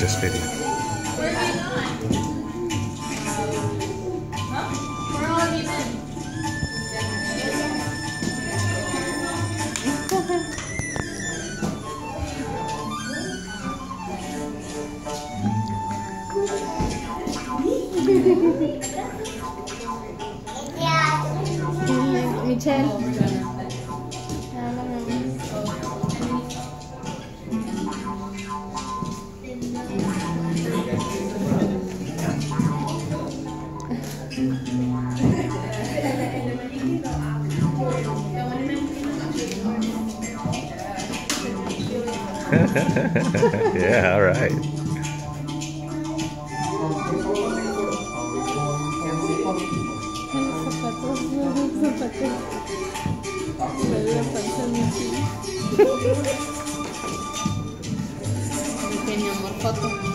this video. Where have you gone? Huh? Where all have you been? Michelle. Yeah, all right. Pequeño amor, foto.